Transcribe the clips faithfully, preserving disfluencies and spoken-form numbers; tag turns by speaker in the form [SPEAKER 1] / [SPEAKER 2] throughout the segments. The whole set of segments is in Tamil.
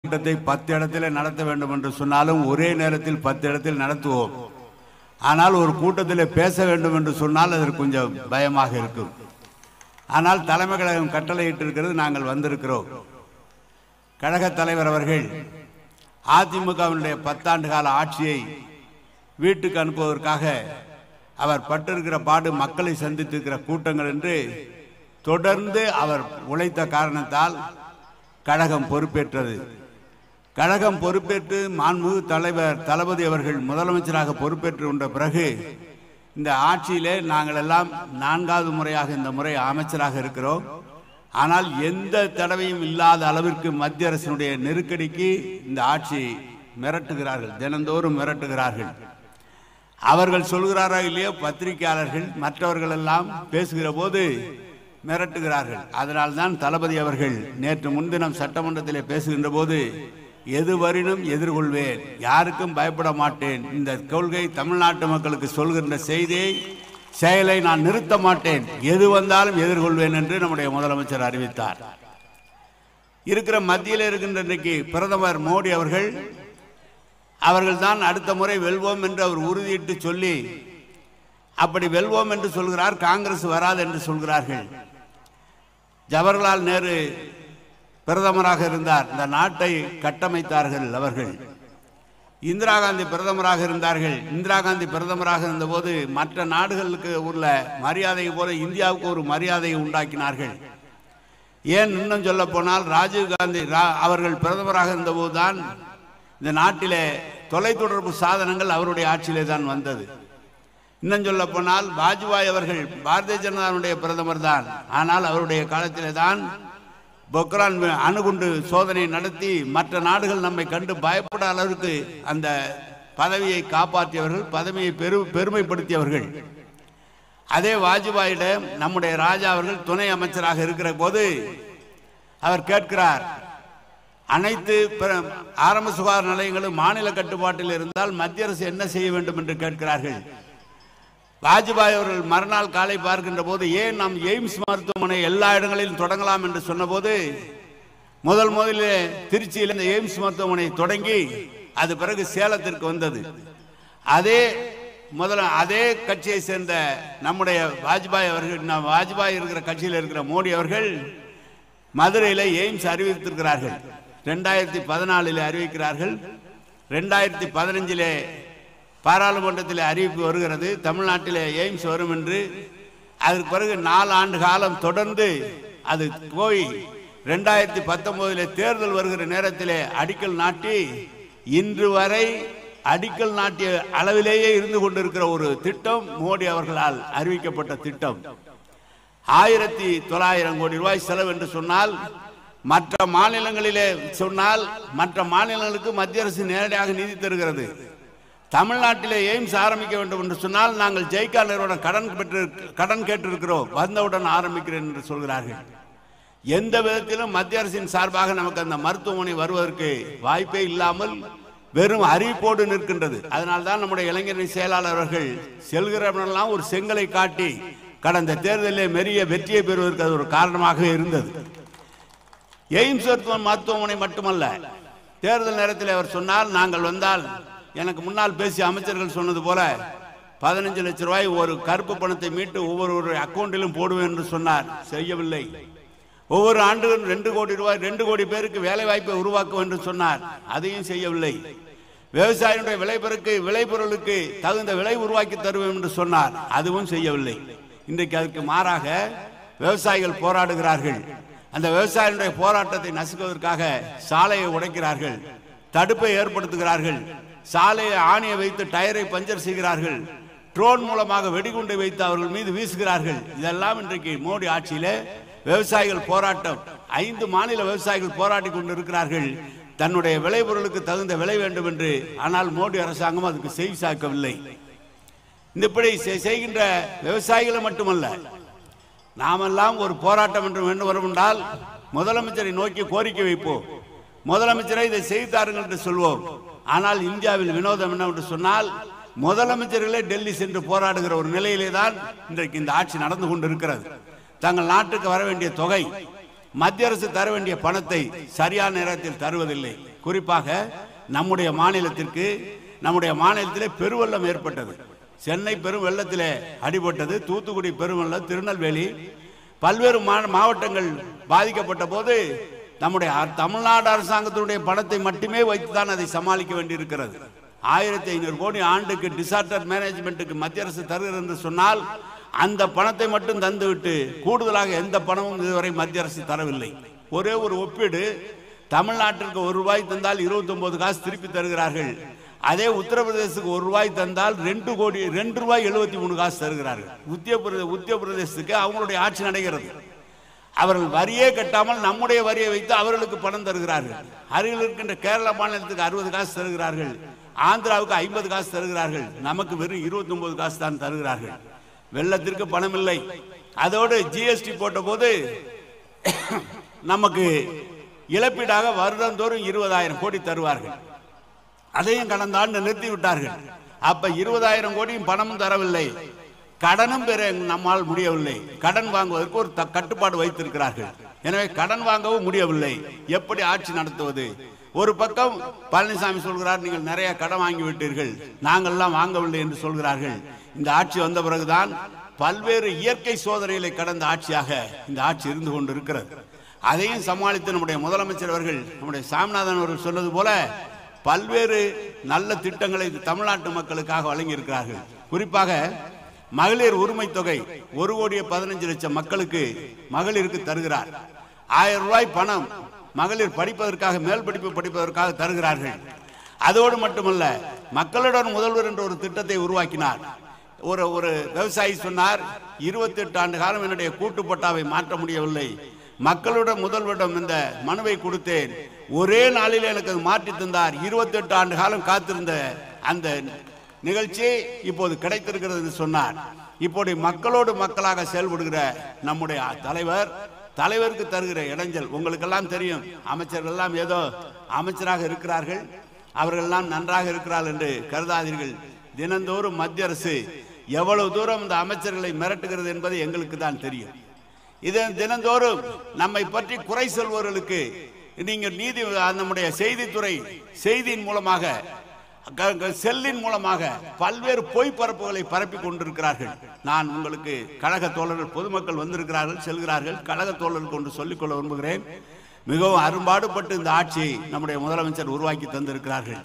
[SPEAKER 1] கூட்டத்தை பத்து இடத்தில் நடத்த வேண்டும் என்று சொன்னாலும் ஒரே நேரத்தில் பத்து இடத்தில் நடத்துவோம். ஆனால் ஒரு கூட்டத்தில் பேச வேண்டும் என்று சொன்னால் அதற்கு கொஞ்சம் பயமாக இருக்கும். ஆனால் தலைமை கழகம் கட்டளையிட்டிருக்கிறது, நாங்கள் வந்திருக்கிறோம். கழக தலைவர் அவர்கள் அதிமுகவினுடைய பத்தாண்டு கால ஆட்சியை வீட்டுக்கு அனுப்புவதற்காக அவர் பட்டிருக்கிற பாடு மக்களை சந்தித்திருக்கிற கூட்டங்கள் என்று தொடர்ந்து அவர் உழைத்த காரணத்தால் கழகம் பொறுப்பேற்றது. கழகம் பொறுப்பேற்று மாண்புமிகு தலைவர் தளபதி அவர்கள் முதலமைச்சராக பொறுப்பேற்று கொண்ட பிறகு இந்த ஆட்சியிலே நாங்கள் எல்லாம் நான்காவது முறையாக இந்த முறை அமைச்சராக இருக்கிறோம். ஆனால் எந்த தடவையும் இல்லாத அளவிற்கு மத்திய அரசினுடைய நெருக்கடிக்கு இந்த ஆட்சி மிரட்டுகிறார்கள், தினந்தோறும் மிரட்டுகிறார்கள். அவர்கள் சொல்கிறாரா இல்லையோ, பத்திரிகையாளர்கள் மற்றவர்கள் எல்லாம் பேசுகிற போது மிரட்டுகிறார்கள். அதனால்தான் தளபதி அவர்கள் நேற்று முன்தினம் சட்டமன்றத்தில் பேசுகின்ற போது எதுவரினும் எதிர்கொள்வேன், யாருக்கும் பயப்பட மாட்டேன், இந்த கொள்கை தமிழ்நாட்டு மக்களுக்கு சொல்கின்ற செய்தியை செயலை நான் நிறுத்த மாட்டேன், எது வந்தாலும் எதிர்கொள்வேன் என்று நம்முடைய முதலமைச்சர் அறிவித்தார். இருக்கிற மத்தியில் இருக்கின்ற இன்றைக்கு பிரதமர் மோடி அவர்கள் அவர்கள் தான் அடுத்த முறை வெல்வோம் என்று அவர் உறுதியிட்டு சொல்லி, அப்படி வெல்வோம் என்று சொல்கிறார், காங்கிரஸ் வராது என்று சொல்கிறார்கள். ஜவஹர்லால் நேரு பிரதமராக இருந்தார், இந்த நாட்டை கட்டமைத்தார்கள் அவர்கள். இந்திரா காந்தி பிரதமராக இருந்தார்கள். இந்திரா காந்தி பிரதமராக இருந்தபோது மற்ற நாடுகளுக்கு உள்ள மரியாதை போல இந்தியாவுக்கு ஒரு மரியாதையை உண்டாக்கினார்கள். ஏன் இன்னும் சொல்ல போனால் ராஜீவ் காந்தி அவர்கள் பிரதமராக இருந்தபோது தான் இந்த நாட்டிலே தொலைத்தொடர்பு சாதனங்கள் அவருடைய ஆட்சியிலே தான் வந்தது. இன்னும் சொல்ல போனால் வாஜ்பாய் அவர்கள் பாரதிய ஜனதாவுடைய பிரதமர் தான், ஆனால் அவருடைய காலத்திலே தான் பொக்ரான் அணுகுண்டு சோதனை நடத்தி மற்ற நாடுகள் நம்மை கண்டு பயப்பட அளவுக்கு அந்த பதவியை காப்பாற்றியவர்கள், பதவியை பெரு பெருமைப்படுத்தியவர்கள். அதே வாஜ்பாயிடம் நம்முடைய ராஜா அவர்கள் துணை அமைச்சராக இருக்கிற போது அவர் கேட்கிறார், அனைத்து ஆரம்ப சுகாதார நிலையங்களும் மாநில கட்டுப்பாட்டில் இருந்தால் மத்திய அரசு என்ன செய்ய வேண்டும் என்று கேட்கிறார்கள். வாஜ்பாய் அவர்கள் மறுநாள் காலை பார்க்கின்ற போது ஏன் நாம் எய்ம்ஸ் மருத்துவமனை எல்லா இடங்களிலும் தொடங்கலாம் என்று சொன்னபோது முதல் முதலில் திருச்சியில் இந்த எய்ம்ஸ் மருத்துவமனை தொடங்கி அது பிறகு சேலத்திற்கு வந்தது. அதே முதல்ல அதே கட்சியை சேர்ந்த நம்முடைய வாஜ்பாய் அவர்கள், வாஜ்பாய் இருக்கிற கட்சியில் இருக்கிற மோடி அவர்கள் மதுரையில் எய்ம்ஸ் அறிவித்திருக்கிறார்கள். ரெண்டாயிரத்தி பதினாலில் அறிவிக்கிறார்கள். ரெண்டாயிரத்தி பதினஞ்சிலே பாராளுமன்றத்தில் அறிவிப்பு வருகிறது, தமிழ்நாட்டில் எய்ம்ஸ் வரும் என்று. அதற்கு பிறகு நாலு ஆண்டு காலம் தொடர்ந்து அது போய் ரெண்டாயிரத்தி பத்தொன்பதில் தேர்தல் வருகிற நேரத்தில் அடிக்கல் நாட்டி இன்று வரை அடிக்கல் நாட்டிய அளவிலேயே இருந்து கொண்டிருக்கிற ஒரு திட்டம் மோடி அவர்களால் அறிவிக்கப்பட்ட திட்டம். ஆயிரத்தி தொள்ளாயிரம் கோடி ரூபாய் செலவு என்று சொன்னால், மற்ற மாநிலங்களிலே சொன்னால் மற்ற மாநிலங்களுக்கு மத்திய அரசு நேரடியாக நிதி தருகிறது. தமிழ்நாட்டிலே எய்ம்ஸ் ஆரம்பிக்க வேண்டும் என்று சொன்னால் நாங்கள் ஜெய்கா நிறுவனம் கடன் பெற்று கடன் கேட்டிருக்கிறோம், வந்தவுடன் ஆரம்பிக்கிறேன் என்று சொல்கிறார்கள். எந்த விதத்திலும் மத்திய அரசின் சார்பாக நமக்கு அந்த மருத்துவமனை வருவதற்கு வாய்ப்பே இல்லாமல் வெறும் அறிவிப்போடு நிற்கின்றது. அதனால்தான் நம்முடைய இளைஞரணி செயலாளர் அவர்கள் செல்கிறவனெல்லாம் ஒரு செங்கலை காட்டி கடந்த தேர்தலில் மெரிய வெற்றியை பெறுவதற்கு அது ஒரு காரணமாக இருந்தது. எய்ம்ஸ் மருத்துவமனை மட்டுமல்ல, தேர்தல் நேரத்தில் அவர் சொன்னால், நாங்கள் வந்தால் எனக்கு முன்னால் பேசிய அமைச்சர்கள் சொன்னது போல பதினஞ்சு லட்சம் ரூபாய் ஒரு கருப்பு பணத்தை மீட்டு ஒவ்வொரு அக்கௌண்டிலும் போடுவேன் என்று சொன்னார். செய்யவில்லை. ஒவ்வொரு ஆண்டும் ரெண்டு கோடி ரூபாய் ரெண்டு கோடி பேருக்கு வேலை வாய்ப்பை உருவாக்கும் என்று சொன்னார். அதையும் செய்யவில்லை. விவசாயிகளுடைய விளைபொருளுக்கு விளைபொருளுக்கு தகுந்த விலை உருவாக்கி தருவேன் என்று சொன்னார். அதுவும் செய்யவில்லை. இன்றைக்கு அதுக்கு மாறாக விவசாயிகள் போராடுகிறார்கள். அந்த விவசாயிகளுடைய போராட்டத்தை நசுக்குவதற்காக சாலையை உடைக்கிறார்கள், தடுப்பை ஏற்படுத்துகிறார்கள், சாலையை ஆணியை வைத்து டயரை பஞ்சர் செய்கிறார்கள், ட்ரோன் மூலமாக வெடிகுண்டை வைத்து அவர்கள் மீது வீசுகிறார்கள். இதெல்லாம் இன்றைக்கு மோடி ஆட்சியிலே விவசாயிகள் போராட்டம். ஐந்து மாநில விவசாயிகள் போராடி கொண்டு இருக்கிறார்கள் தன்னுடைய விளைபொருளுக்கு தகுந்த விலை வேண்டும் என்று. ஆனால் மோடி அரசாங்கம் அதுக்கு செவி சாய்க்கவில்லை. இந்த இப்படி செய்கின்ற விவசாயிகளை மட்டுமல்ல, நாமெல்லாம் ஒரு போராட்டம் என்று வேண்டும் வரும் என்றால் முதலமைச்சரை நோக்கி கோரிக்கை வைப்போம், முதலமைச்சரை இதை செய்தார்கள் என்று சொல்வோம். ஆனால் இந்தியாவில் வினோதம் என்னவென்று சொன்னால், முதலமைச்சர்களே டெல்லி சென்று போராடுகிற ஒரு நிலையிலே தான் இன்றைக்கு இந்த ஆட்சி நடந்து கொண்டிருக்கிறது. தங்கள் நாட்டுக்கு வர வேண்டிய தொகை, மத்திய அரசு தர வேண்டிய பணத்தை சரியான நேரத்தில் தருவதில்லை. குறிப்பாக நம்முடைய மாநிலத்திற்கு நம்முடைய மாநிலத்திலே பெருவெள்ளம் ஏற்பட்டது. சென்னை பெரும் வெள்ளத்திலே அடிபட்டது, தூத்துக்குடி பெருவெள்ளம், திருநெல்வேலி பல்வேறு மாவட்டங்கள் பாதிக்கப்பட்ட போது நம்முடைய தமிழ்நாடு அரசாங்கத்தினுடைய பணத்தை மட்டுமே வைத்துதான் அதை சமாளிக்க வேண்டியிருக்கிறது. ஆயிரத்தி ஐநூறு கோடி ஆண்டுக்கு டிசாஸ்டர் மேனேஜ்மெண்ட்டுக்கு மத்திய அரசு தருகிறது என்று சொன்னால் அந்த பணத்தை மட்டும் தந்துவிட்டு கூடுதலாக எந்த பணமும் இதுவரை மத்திய அரசு தரவில்லை. ஒரே ஒரு ஒப்பீடு, தமிழ்நாட்டிற்கு ஒரு ரூபாய் தந்தால் இருபத்தி ஒன்பது காசு திருப்பி தருகிறார்கள். அதே உத்தரப்பிரதேசத்துக்கு ஒரு ரூபாய் தந்தால் ரெண்டு கோடி ரெண்டு ரூபாய் எழுபத்தி மூணு காசு தருகிறார்கள். உத்திரப்பிரதே உத்தரப்பிரதேசத்துக்கு அவங்களுடைய ஆட்சி நடக்கிறது. அவர்கள் வரியே கட்டாமல் நம்முடைய வரியை வைத்து அவர்களுக்கு பணம் தருகிறார்கள். அருகில் இருக்கின்ற கேரள மாநிலத்துக்கு அறுபது காசு தருகிறார்கள், ஆந்திராவுக்கு ஐம்பது காசு தருகிறார்கள், நமக்கு வெறும் இருபத்தி ஒன்பது காசு தான் தருகிறார்கள். வெள்ளத்திற்கு பணம் இல்லை. அதோடு ஜிஎஸ்டி போட்ட போது நமக்கு இழப்பீடாக வருடந்தோறும் இருபதாயிரம் கோடி தருவார்கள். அதையும் கடந்த ஆண்டு நிறுத்தி விட்டார்கள். அப்ப இருபதாயிரம் கோடியும் பணமும் தரவில்லை, கடனும் பெற நம்மால் முடியவில்லை. கடன் வாங்குவதற்கு ஒரு கட்டுப்பாடு வைத்திருக்கிறார்கள். எனவே கடன் வாங்கவும் முடியவில்லை. எப்படி ஆட்சி நடத்துவது? ஒரு பக்கம் பழனிசாமி சொல்கிறார், நீங்கள் நிறைய கடன் வாங்கி விட்டீர்கள், நாங்கள்லாம் வாங்கவில்லை என்று சொல்கிறார்கள். இந்த ஆட்சி வந்த பிறகுதான் பல்வேறு இயற்கை சோதனைகளை கடந்த ஆட்சியாக இந்த ஆட்சி இருந்து கொண்டு இருக்கிறது. அதையும் சமாளித்து நம்முடைய முதலமைச்சர் அவர்கள், நம்முடைய சாமிநாதன் அவர்கள் சொன்னது போல பல்வேறு நல்ல திட்டங்களை தமிழ்நாட்டு மக்களுக்காக வழங்கி இருக்கிறார்கள். குறிப்பாக மகளிர் உரிமை தொகை ஒரு கோடியே பதினஞ்சு லட்சம் மக்களுக்கு மகளிருக்கு தருகிறார். ஆயிரம் ரூபாய் பணம் மகளிர் படிப்பதற்காக, மேல் படிப்பு படிப்பதற்காக தருகிறார்கள். அதோடு மட்டுமல்ல, மக்களுடன் முதல்வர் என்ற ஒரு திட்டத்தை உருவாக்கினார். ஒரு ஒரு விவசாயி சொன்னார், இருபத்தி எட்டு ஆண்டு காலம் என்னுடைய கூட்டு பட்டாவை மாற்ற முடியவில்லை, மக்களுடன் முதல்வரிடம் இந்த மனுவை கொடுத்தேன், ஒரே நாளில் எனக்கு மாற்றி தந்தார். இருபத்தி எட்டு ஆண்டு காலம் காத்திருந்த அந்த நிகழ்ச்சி இப்போது கிடைத்திருக்கிறது என்று சொன்னார். இப்போது மக்களோடு மக்களாக செயல்படுகிற நம்முடைய தலைவர், தலைவருக்கு தருகிற இடைஞ்சல் உங்களுக்கெல்லாம் தெரியும். அமைச்சர்கள் எல்லாம் ஏதோ அமைச்சராக இருக்கிறார்கள், அவர்கள் எல்லாம் நன்றாக இருக்கிறார்கள் என்று கருதாதீர்கள். தினந்தோறும் மத்திய அரசு எவ்வளவு தூரம் இந்த அமைச்சர்களை மிரட்டுகிறது என்பது எங்களுக்கு தான் தெரியும். இது தினந்தோறும் நம்மை பற்றி குறை சொல்வர்களுக்கு நீங்கள் நீதி, நம்முடைய செய்தித்துறை செய்தியின் மூலமாக, செல்லின் மூலமாக பல்வேறு பொய் பரப்புகளை பரப்பி கொண்டிருக்கிறார்கள். நான் உங்களுக்கு கழக தோழர்கள், பொதுமக்கள் வந்திருக்கிறார்கள், செல்கிறார்கள், கழக தோழர்கள் கொண்டு சொல்லிக்கொள்ள விரும்புகிறேன். மிகவும் அரும்பாடுபட்டு இந்த ஆட்சியை நம்முடைய முதலமைச்சர் உருவாக்கி தந்திருக்கிறார்கள்.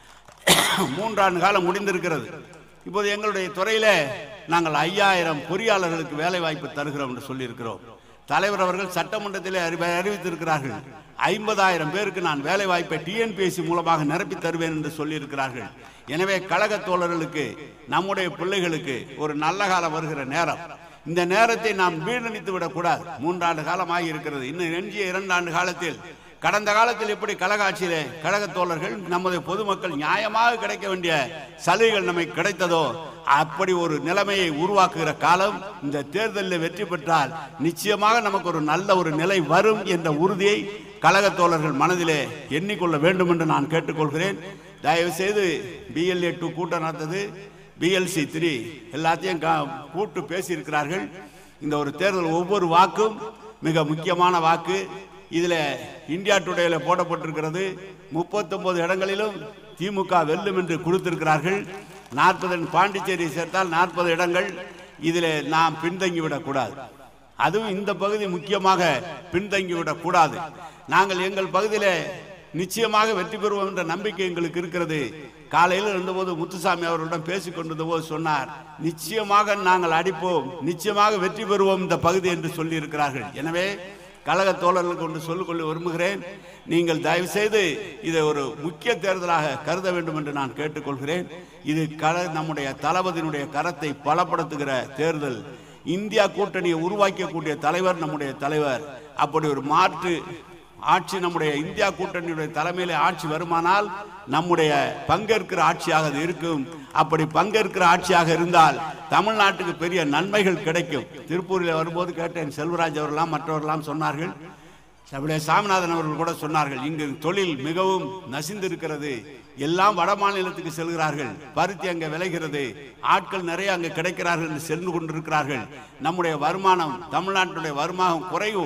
[SPEAKER 1] மூன்றாண்டு காலம் முடிந்திருக்கிறது. இப்போது எங்களுடைய துறையில நாங்கள் ஐயாயிரம் பொறியாளர்களுக்கு வேலை வாய்ப்பு தருகிறோம் என்று சொல்லியிருக்கிறோம். தலைவர் அவர்கள் சட்டமன்றத்திலே அறிவித்திருக்கிறார்கள், ஐம்பதாயிரம் பேருக்கு நான் வேலை வாய்ப்பை டிஎன்பிஎஸ்சி மூலமாக நிரப்பி தருவேன் என்று சொல்லியிருக்கிறார்கள். எனவே கழக தோழர்களுக்கு, நம்முடைய பிள்ளைகளுக்கு ஒரு நல்ல காலம் வருகிற நேரம். இந்த நேரத்தை நாம் வீணடித்து விடக்கூடாது. மூன்றாண்டு காலமாக இருக்கிறது. இன்னும் எஞ்சிய இரண்டு ஆண்டு காலத்தில், கடந்த காலத்தில் எப்படி கழக ஆட்சியிலே கழக தோழர்கள், நமது பொதுமக்கள் நியாயமாக கிடைக்க வேண்டிய சலுகைகள் நமக்கு கிடைத்ததோ அப்படி ஒரு நிலைமையை உருவாக்குகிற காலம். இந்த தேர்தலில் வெற்றி பெற்றால் நிச்சயமாக நமக்கு ஒரு நல்ல ஒரு நிலை வரும் என்ற உறுதியை கழக தோழர்கள் மனதிலே எண்ணிக்கொள்ள வேண்டும் என்று நான் கேட்டுக்கொள்கிறேன். தயவு செய்து பிஎல்ஏ டூ கூட்டம் நடத்தது, பிஎல்சி த்ரீ எல்லாத்தையும் கூட்டு பேசியிருக்கிறார்கள். இந்த ஒரு தேர்தல் ஒவ்வொரு வாக்கும் மிக முக்கியமான வாக்கு. இதில் இந்தியா டுடேல போடப்பட்டிருக்கிறது, முப்பத்தி ஒன்பது இடங்களிலும் திமுக வெல்லும் என்று கொடுத்திருக்கிறார்கள். நாற்பது பாண்டிச்சேரி சேர்த்தால் நாற்பது இடங்கள். இதில் நாம் பின்தங்கிவிடக்கூடாது. அதுவும் இந்த பகுதி முக்கியமாக பின்தங்கிவிடக் கூடாது. நாங்கள் எங்கள் பகுதியில் நிச்சயமாக வெற்றி பெறுவோம் என்ற நம்பிக்கை எங்களுக்கு இருக்கிறது. காலையில் இருந்தபோது முத்துசாமி அவர்களிடம் பேசிக் கொண்டிருந்த போது சொன்னார், நிச்சயமாக நாங்கள் அடிப்போம், நிச்சயமாக வெற்றி பெறுவோம் இந்த பகுதி என்று சொல்லி இருக்கிறார்கள். எனவே கழக தோழர்களுக்கு ஒன்று சொல்லிக்கொள்ள விரும்புகிறேன், நீங்கள் தயவு செய்து இதை ஒரு முக்கிய தேர்தலாக கருத வேண்டும் என்று நான் கேட்டுக்கொள்கிறேன். இது கல நம்முடைய தளபதியினுடைய கரத்தை பலப்படுத்துகிற தேர்தல். இந்தியா கூட்டணியை உருவாக்கக்கூடிய தலைவர் நம்முடைய தலைவர். அப்படி ஒரு மாற்று ஆட்சி நம்முடைய இந்தியா கூட்டணியுடைய தலைமையிலே ஆட்சி வருமானால் நம்முடைய பங்கேற்கிற ஆட்சியாக அது இருக்கும். அப்படி பங்கேற்கிற ஆட்சியாக இருந்தால் தமிழ்நாட்டுக்கு பெரிய நன்மைகள் கிடைக்கும். திருப்பூரில் வரும்போது கேட்டேன், செல்வராஜ் அவர்களாம் மற்றவர்களாம் சொன்னார்கள், நம்முடைய சாமிநாதன் அவர்கள் கூட சொன்னார்கள், இங்கு தொழில் மிகவும் நசிந்திருக்கிறது, எல்லாம் வட மாநிலத்துக்கு செல்கிறார்கள், பருத்தி அங்கே விளைகிறது, ஆட்கள் நிறைய அங்கே கிடைக்கிறார்கள் என்று சென்று கொண்டிருக்கிறார்கள், நம்முடைய வருமானம் தமிழ்நாட்டுடைய வருமானம் குறையும்.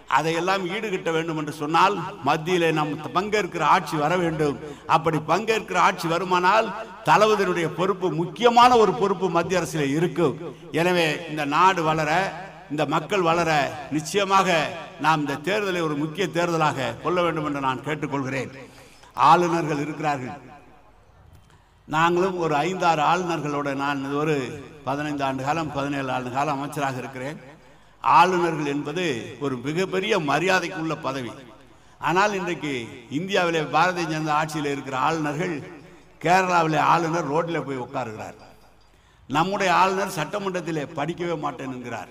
[SPEAKER 1] அதையெல்லாம் ஈடுகட்ட வேண்டும் என்று சொன்னால் மத்தியிலே நாம் பங்கேற்கிற ஆட்சி வர வேண்டும். அப்படி பங்கேற்கிற ஆட்சி வருமானால் தளபதியினுடைய பொறுப்பு, முக்கியமான ஒரு பொறுப்பு மத்திய அரசிலே இருக்கும். எனவே இந்த நாடு வளர, இந்த மக்கள் வளர நிச்சயமாக நாம் இந்த தேர்தலை ஒரு முக்கிய தேர்தலாக கொள்ள வேண்டும் என்று நான் கேட்டுக்கொள்கிறேன். ஆளுநர்கள் இருக்கிறார்கள். நாங்களும் ஒரு ஐந்தாறு ஆளுநர்களோட நான் ஒரு பதினைந்து ஆண்டு காலம் பதினேழு ஆண்டு காலம் அமைச்சராக இருக்கிறேன். ஆளுநர்கள் என்பது ஒரு மிகப்பெரிய மரியாதைக்குள்ள பதவி. ஆனால் இன்றைக்கு இந்தியாவிலே பாரதிய ஜனதா ஆட்சியில் இருக்கிற ஆளுநர்கள், கேரளாவிலே ஆளுநர் ரோட்டில் போய் உட்காருகிறார். நம்முடைய ஆளுநர் சட்டமன்றத்திலே படிக்கவே மாட்டேன் என்கிறார்.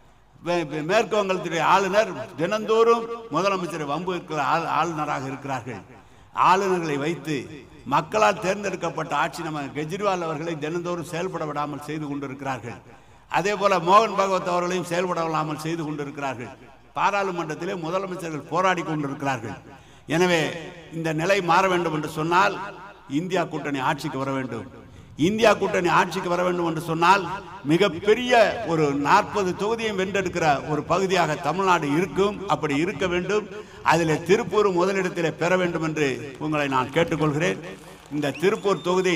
[SPEAKER 1] மேற்கு வங்கத்தினுடைய ஆளுநர் தினந்தோறும் முதலமைச்சரை வம்பு இருக்கிற ஆளுநராக இருக்கிறார்கள். ஆளுநர்களை வைத்து மக்களால் தேர்ந்தெடுக்கப்பட்ட ஆட்சி நம்ம கெஜ்ரிவால் அவர்களை தினந்தோறும் செயல்பட விடாமல் செய்து கொண்டிருக்கிறார்கள். அதே போல மோகன் பகவத் அவர்களையும் செயல்பட விடாமல் செய்து கொண்டிருக்கிறார்கள். பாராளுமன்றத்திலே முதலமைச்சர்கள் போராடி கொண்டிருக்கிறார்கள். எனவே இந்த நிலை மாற வேண்டும் என்று சொன்னால் இந்தியா கூட்டணி ஆட்சிக்கு வர வேண்டும். இந்தியா கூட்டணி ஆட்சிக்கு வர வேண்டும் என்று சொன்னால் மிகப்பெரிய ஒரு நாற்பது தொகுதியும் வென்றெடுக்கிற ஒரு பகுதியாக தமிழ்நாடு இருக்கும். அப்படி இருக்க வேண்டும். அதில் திருப்பூர் முதலிடத்தில் பெற வேண்டும் என்று உங்களை நான் கேட்டுக்கொள்கிறேன். இந்த திருப்பூர் தொகுதி,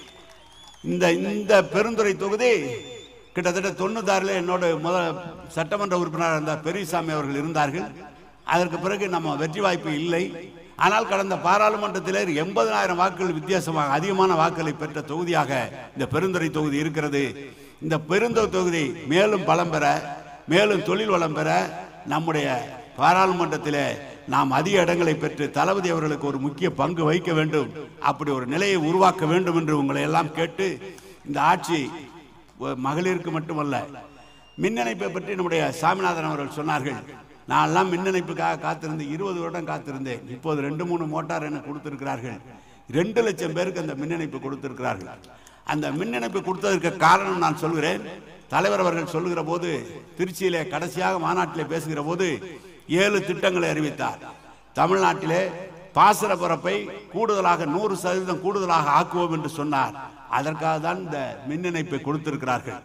[SPEAKER 1] இந்த இந்த பெருந்துறை தொகுதி கிட்டத்தட்ட தொண்ணூத்தாறுல என்னோட முதல் சட்டமன்ற உறுப்பினராக இருந்த பெரியசாமி அவர்கள் இருந்தார்கள். அதற்கு பிறகு நம்ம வெற்றி வாய்ப்பு இல்லை. ஆனால் கடந்த பாராளுமன்றத்தில் எண்பதாயிரம் வாக்குகள் வித்தியாசமாக அதிகமான வாக்குகளை பெற்ற தொகுதியாக இந்த பெருந்துறை தொகுதி இருக்கிறது. இந்த பெருந்துறை தொகுதி மேலும் பலம் பெற, மேலும் தொழில் வளம் பெற நம்முடைய பாராளுமன்றத்தில் நாம் அதிக இடங்களை பெற்று தளபதி அவர்களுக்கு ஒரு முக்கிய பங்கு வகிக்க வேண்டும். அப்படி ஒரு நிலையை உருவாக்க வேண்டும் என்று உங்களை எல்லாம் கேட்டு, இந்த ஆட்சி மகளிருக்கு மட்டுமல்ல, மின் இணைப்பை பற்றி நம்முடைய சாமிநாதன் அவர்கள் சொன்னார்கள். நான் எல்லாம் மின் இணைப்புக்காக காத்திருந்து இருபது வருடம் காத்திருந்தேன். இப்போது ரெண்டு மூணு மோட்டார் எனக்கு கொடுத்திருக்கிறார்கள். ரெண்டு லட்சம் பேருக்கு அந்த மின் இணைப்பு கொடுத்திருக்கிறார்கள். அந்த மின் இணைப்பு கொடுத்ததற்கு காரணம் நான் சொல்கிறேன். தலைவர் அவர்கள் சொல்லுகிற போது, திருச்சியிலே கடைசியாக மாநாட்டிலே பேசுகிற போது ஏழு திட்டங்களை அறிவித்தார். தமிழ்நாட்டிலே பாசன பரப்பை கூடுதலாக நூறு சதவீதம் கூடுதலாக ஆக்குவோம் என்று சொன்னார். அதற்காக தான் இந்த மின் இணைப்பை கொடுத்திருக்கிறார்கள்.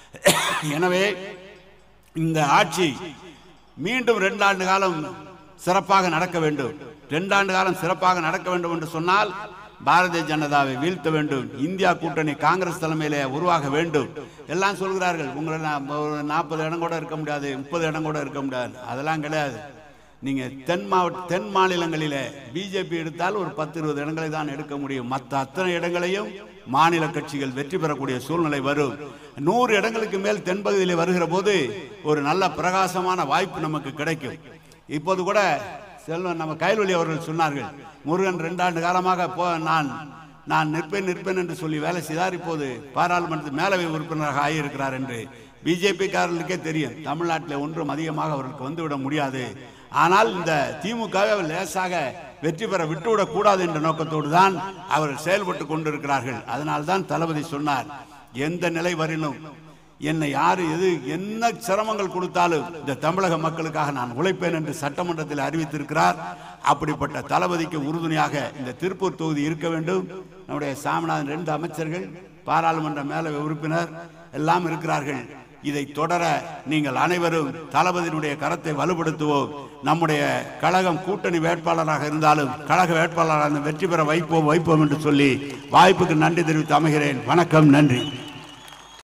[SPEAKER 1] எனவே இந்த ஆட்சி மீண்டும் ரெண்டு ஆண்டு காலம் சிறப்பாக நடக்க வேண்டும். ரெண்டு ஆண்டு காலம் சிறப்பாக நடக்க வேண்டும் என்று சொன்னால் பாரதிய ஜனதாவை வீழ்த்த வேண்டும். இந்தியா கூட்டணி காங்கிரஸ் தலைமையிலே உருவாக வேண்டும். எல்லாம் சொல்கிறார்கள், உங்களை நாற்பது இடம் கூட இருக்க முடியாது, முப்பது இடம் கூட இருக்க முடியாது. அதெல்லாம் கிடையாது. நீங்க தென் மாவட்ட தென் மாநிலங்களிலே பிஜேபி எடுத்தால் ஒரு பத்து இருபது இடங்களை தான் எடுக்க முடியும். மற்ற அத்தனை இடங்களையும் மாநில கட்சிகள் வெற்றி பெறக்கூடிய சூழ்நிலை வரும். நூறு இடங்களுக்கு மேல் தென்பகுதியில் வருகிற போது ஒரு நல்ல பிரகாசமான வாய்ப்பு நமக்கு கிடைக்கும். இப்போது கூட செல்வன் நம்ம கைல்வழி அவர்கள் சொன்னார்கள், முருகன் ரெண்டாண்டு காலமாக போ நான் நான் நிற்பேன் நிற்பேன் என்று சொல்லி வேலை செய்தார். இப்போது பாராளுமன்றத்தில் மேலவை உறுப்பினராக ஆகியிருக்கிறார் என்று. பிஜேபி காரர்களுக்கே தெரியும், தமிழ்நாட்டில் ஒன்றும் அதிகமாக அவர்களுக்கு வந்துவிட முடியாது. ஆனால் இந்த திமுகவை லேசாக வெற்றி பெற விட்டுவிடக் கூடாது என்ற நோக்கத்தோடு தான் அவர்கள் செயல்பட்டு கொண்டிருக்கிறார்கள். அதனால்தான் தளபதி சொன்னார், எந்த நிலை வரினும் என்னை யாரு எது என்ன சிரமங்கள் கொடுத்தாலும் இந்த தமிழக மக்களுக்காக நான் உழைப்பேன் என்று சட்டமன்றத்தில் அறிவித்திருக்கிறார். அப்படிப்பட்ட தளபதிக்கு உறுதுணையாக இந்த திருப்பூர் தொகுதி இருக்க வேண்டும். நம்முடைய சாமிநாதன் ரெண்டு அமைச்சர்கள், பாராளுமன்ற மேலவை உறுப்பினர் எல்லாம் இருக்கிறார்கள். இதை தொடர நீங்கள் அனைவரும் தளபதியினுடைய கரத்தை வலுப்படுத்துவோம். நம்முடைய கழகம் கூட்டணி வேட்பாளராக இருந்தாலும் கழக வேட்பாளராக வெற்றி பெற வைப்போம் வைப்போம் என்று சொல்லி வாய்ப்புக்கு நன்றி தெரிவித்து அமைகிறேன். வணக்கம், நன்றி.